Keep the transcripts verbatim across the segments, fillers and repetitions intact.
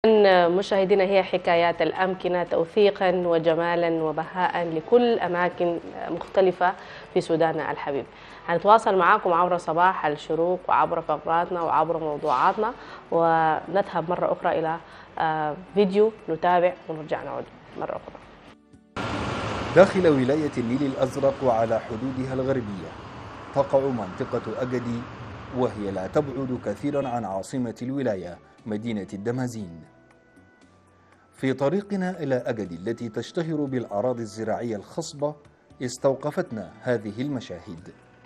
مشاهدينا، هي حكايات الأمكنة توثيقا وجمالا وبهاء لكل أماكن مختلفة في سوداننا الحبيب. هنتواصل معاكم عبر صباح الشروق وعبر فقراتنا وعبر موضوعاتنا، ونذهب مرة أخرى إلى فيديو نتابع ونرجع نعود مرة أخرى. داخل ولاية النيل الأزرق وعلى حدودها الغربية تقع منطقة أجدي، وهي لا تبعد كثيرا عن عاصمة الولاية مدينة الدمازين. في طريقنا إلى أجدي التي تشتهر بالأراضي الزراعية الخصبة استوقفتنا هذه المشاهد.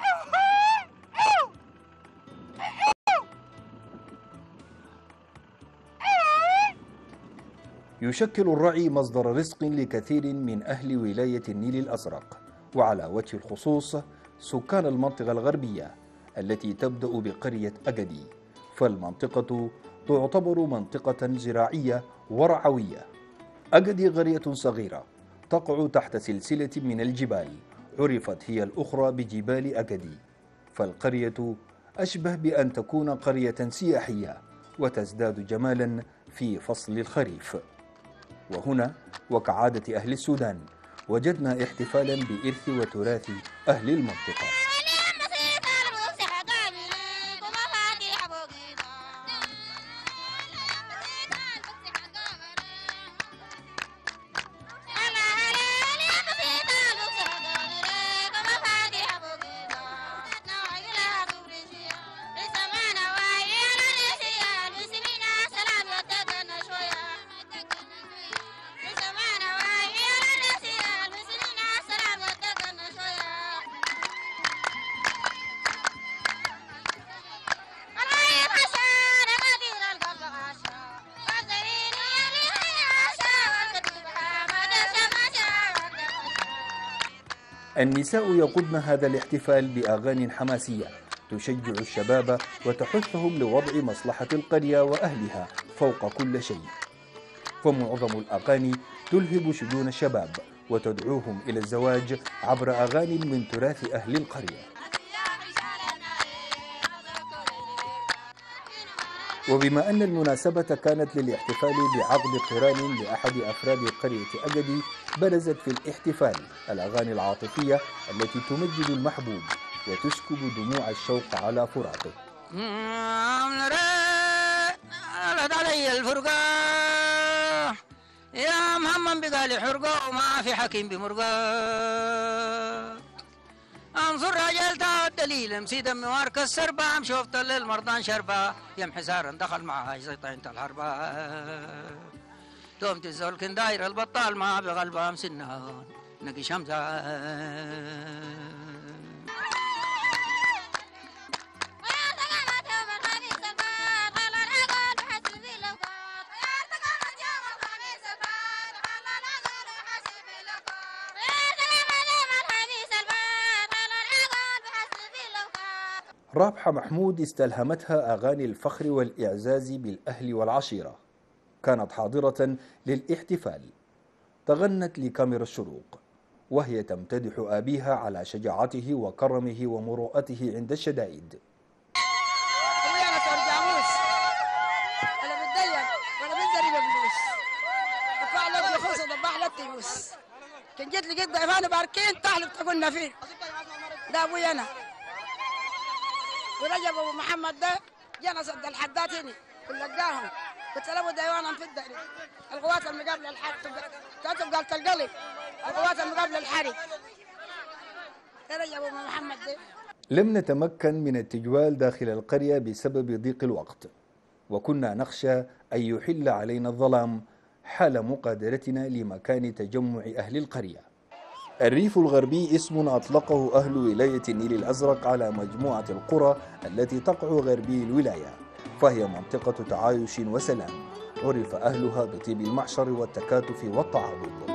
يشكل الرعي مصدر رزق لكثير من أهل ولاية النيل الأزرق، وعلى وجه الخصوص سكان المنطقة الغربية التي تبدأ بقرية أجدي، فالمنطقة تعتبر منطقة زراعية ورعوية. أجدي قرية صغيرة تقع تحت سلسلة من الجبال، عرفت هي الأخرى بجبال أجدي، فالقرية أشبه بأن تكون قرية سياحية وتزداد جمالا في فصل الخريف. وهنا وكعادة أهل السودان وجدنا احتفالا بإرث وتراث أهل المنطقة. النساء يقودن هذا الاحتفال بأغاني حماسية تشجع الشباب وتحثهم لوضع مصلحة القرية وأهلها فوق كل شيء، فمعظم الأغاني تلهب شجون الشباب وتدعوهم إلى الزواج عبر أغاني من تراث أهل القرية. وبما أن المناسبة كانت للاحتفال بعقد قران لأحد أفراد قرية أجدي، برزت في الاحتفال الأغاني العاطفية التي تمجد المحبوب وتسكب دموع الشوق على فراقه. يا محمد بقالي حرقة وما في حكيم بمرقة، انظر رجال تا الدليل مسي دمي وارك السربة، شوفت للمرضان شربة يم حسار دخل معها شيطان الحربة، تومت الزول كن داير البطال ما بقلبها مسنان نقي شمسة. رابحة محمود استلهمتها أغاني الفخر والإعزاز بالأهل والعشيرة، كانت حاضرة للاحتفال، تغنت لكاميرا الشروق وهي تمتدح أبيها على شجاعته وكرمه ومروءته عند الشدائد. كان جيت لقيت ضيفان باركين تحلف تقولنا فيه ده ابوي انا ورجب ابو محمد ده جانا صد الحدات هنا ولقاهم قلت له ديوانا في الدري القوات المقابله الحرب كاتب قالت القلب القوات المقابله الحرب رجب ابو محمد ده. لم نتمكن من التجوال داخل القريه بسبب ضيق الوقت، وكنا نخشى ان يحل علينا الظلام حال مقادرتنا لمكان تجمع أهل القرية. الريف الغربي اسم أطلقه أهل ولاية النيل الأزرق على مجموعة القرى التي تقع غربي الولاية، فهي منطقة تعايش وسلام، عرف أهلها بطيب المعشر والتكاتف والتعاضد.